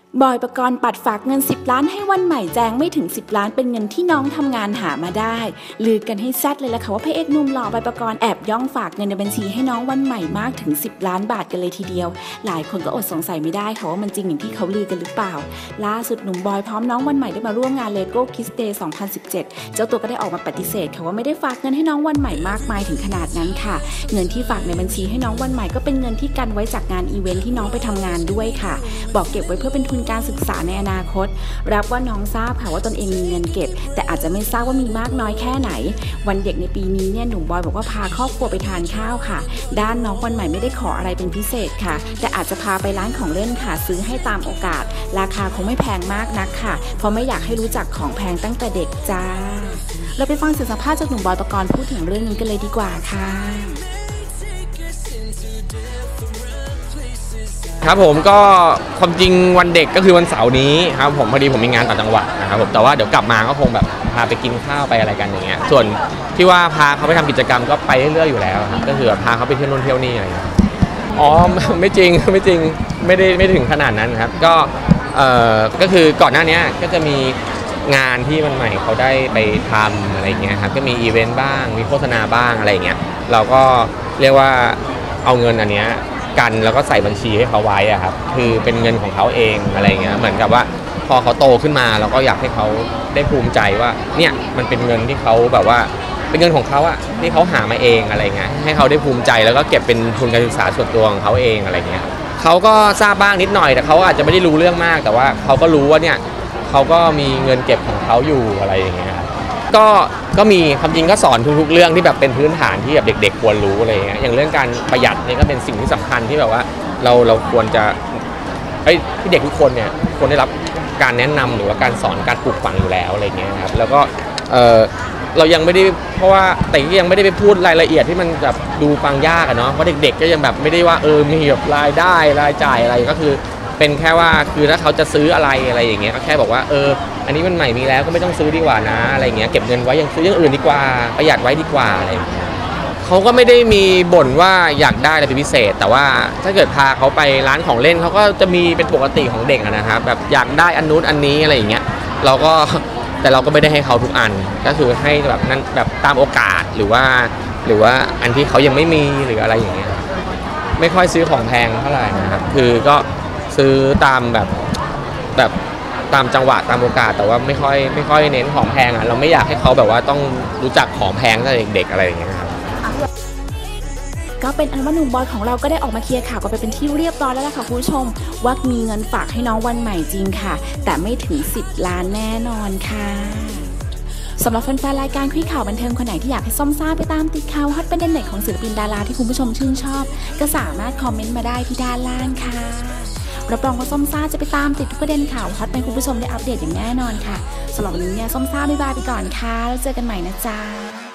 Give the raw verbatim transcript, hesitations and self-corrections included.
บอยปกรณ์ปัดฝากเงินสิบล้านให้วันใหม่แจงไม่ถึงสิบล้านเป็นเงินที่น้องทำงานหามาได้ลือกันให้แซดเลยละค่ะว่าพระเอกหนุ่มหล่อบอยปกรณ์แอบย่องฝากเงินในบัญชีให้น้องวันใหม่มากถึงสิบล้านบาทกันเลยทีเดียวหลายคนก็อดสงสัยไม่ได้ค่ะว่ามันจริงอย่างที่เขาลือกันหรือเปล่าล่าสุดหนุ่มบอยพร้อมน้องวันใหม่ได้มาร่วมงาน Lego Kids Day สองพันสิบเจ็ดเจ้าตัวก็ได้ออกมาปฏิเสธค่ะว่าไม่ได้ฝากเงินให้น้องวันใหม่มากมายถึงขนาดนั้นค่ะเงินที่ฝากในบัญชีให้น้องวันใหม่ก็เป็นเงินที่กันไว้จากงานอีเวนท์ที่น้องไปทำงานด้วยค่ะบอกเก็บไว้เพื่อเป็นทุนการศึกษาในอนาคตรับว่าน้องทราบค่ะว่าตนเองมีเงินเก็บแต่อาจจะไม่ทราบว่ามีมากน้อยแค่ไหนวันเด็กในปีนี้เนี่ยหนุ่มบอยบอกว่าพาครอบครัวไปทานข้าวค่ะด้านน้องวันใหม่ไม่ได้ขออะไรเป็นพิเศษค่ะแต่อาจจะพาไปร้านของเล่นค่ะซื้อให้ตามโอกาสราคาคงไม่แพงมากนักค่ะเพราะไม่อยากให้รู้จักของแพงตั้งแต่เด็กจ้าเราไปฟังเสียงสัมภาษณ์จากหนุ่มบอยปกรณ์พูดถึงเรื่องนี้กันเลยดีกว่าค่ะครับผมก็ความจริงวันเด็กก็คือวันเสาร์นี้ครับผมพอดีผมมีงานต่างจังหวัดนะครับผมแต่ว่าเดี๋ยวกลับมาก็คงแบบพาไปกินข้าวไปอะไรกันอย่างเงี้ยส่วนที่ว่าพาเขาไปทำกิจกรรมก็ไปเรื่อยๆอยู่แล้วครับก็คือพาเขาไปเที่ยวนู่นเที่ยวนี่อะไรอ๋อไม่จริงไม่จริงไม่ได้ไม่ถึงขนาดนั้นครับก็เอ่อก็คือก่อนหน้านี้ก็จะมีงานที่มันใหม่เขาได้ไปทำอะไรเงี้ยครับก็มีอีเวนต์บ้างมีโฆษณาบ้างอะไรเงี้ยเราก็เรียกว่าเอาเงินอันเนี้ยกันแล้วก็ใส่บัญชีให้เขาไว้อะครับคือเป็นเงินของเขาเองอะไรเงี้ยเหมือนกับว่าพอเขาโตขึ้นมาเราก็อยากให้เขาได้ภูมิใจว่าเนี่ยมันเป็นเงินที่เขาแบบว่าเป็นเงินของเขาอะที่เขาหามาเองอะไรเงี้ยให้เขาได้ภูมิใจแล้วก็เก็บเป็นทุนการศึกษาส่วนตัวของเขาเองอะไรเงี้ยเขาก็ทราบบ้างนิดหน่อยแต่เขาอาจจะไม่ได้รู้เรื่องมากแต่ว่าเขาก็รู้ว่าเนี่ยเขาก็มีเงินเก็บของเขาอยู่อะไรอย่างเงี้ยครับก็ก็มีความจริงก็สอนทุกๆเรื่องที่แบบเป็นพื้นฐานที่แบบเด็กๆควรรู้อะไรเงี้ยอย่างเรื่องการประหยัดเนี่ยก็เป็นสิ่งที่สำคัญที่แบบว่าเราเราควรจะไอ้ที่เด็กทุกคนเนี่ยควรได้รับการแนะนำหรือว่าการสอนการปลูกฝังอยู่แล้วอะไรเงี้ยครับแล้วก็เออเรายังไม่ได้เพราะว่าแต่ยังไม่ได้ไปพูดรายละเอียดที่มันแบบดูฟังยากอะเนาะเพราะเด็กๆก็ยังแบบไม่ได้ว่าเออมีแบบรายได้รายจ่ายอะไรก็คือเป็นแค่ว่าคือถ้าเขาจะซื้ออะไรอะไรอย่างเงี้ยก็แค่บอกว่าเอออันนี้มันใหม่มีแล้วก็ไม่ต้องซื้อดีกว่านะอะไรเงี้ยเก็บเงินไว้ยังซื้ออย่างอื่นดีกว่าประหยัดไว้ดีกว่าอะไรเขาก็ไม่ได้มีบ่นว่าอยากได้อะไรเป็นพิเศษแต่ว่าถ้าเกิดพาเขาไปร้านของเล่นเขาก็จะมีเป็นปกติของเด็กนะครับแบบอยากได้อันนู้นอันนี้อะไรอย่างเงี้ยเราก็แต่เราก็ไม่ได้ให้เขาทุกอันก็คือให้แบบนั้นแบบตามโอกาสหรือว่าหรือว่าอันที่เขายังไม่มีหรืออะไรอย่างเงี้ยไม่ค่อยซื้อของแพงเท่าไหร่นะครับคือก็ซื้อตามแบบแบบตามจังหวะตามโอกาสแต่ว่าไม่ค่อยไม่ค่อยเน้นของแพงอ่ะเราไม่อยากให้เขาแบบว่าต้องรู้จักของแพงตั้งแต่เด็กๆอะไรอย่างเงี้ยครับก็เป็นอันว่าหนุ่มบอยของเราก็ได้ออกมาเคลียร์ข่าวกันไปเป็นที่เรียบร้อยแล้วล่ะค่ะคุณผู้ชมว่ามีเงินฝากให้น้องวันใหม่จริงค่ะแต่ไม่ถึงสิบล้านแน่นอนค่ะสำหรับแฟนๆรายการคุยข่าวบันเทิงคนไหนที่อยากให้ส้มซ่าไปตามติดข่าวฮอตประเด็นไหนของศิลปินดาราที่คุณผู้ชมชื่นชอบก็สามารถคอมเมนต์มาได้ที่ด้านล่างค่ะรับรองว่าส้มซ่าจะไปตามติดทุกประเด็นข่าวฮอตให้คุณผู้ชมได้อัปเดตอย่างแน่นอนค่ะสำหรับวันนี้เนี่ยส้มซ่าบ๊ายบายไปก่อนค่ะแล้วเจอกันใหม่นะจ๊ะ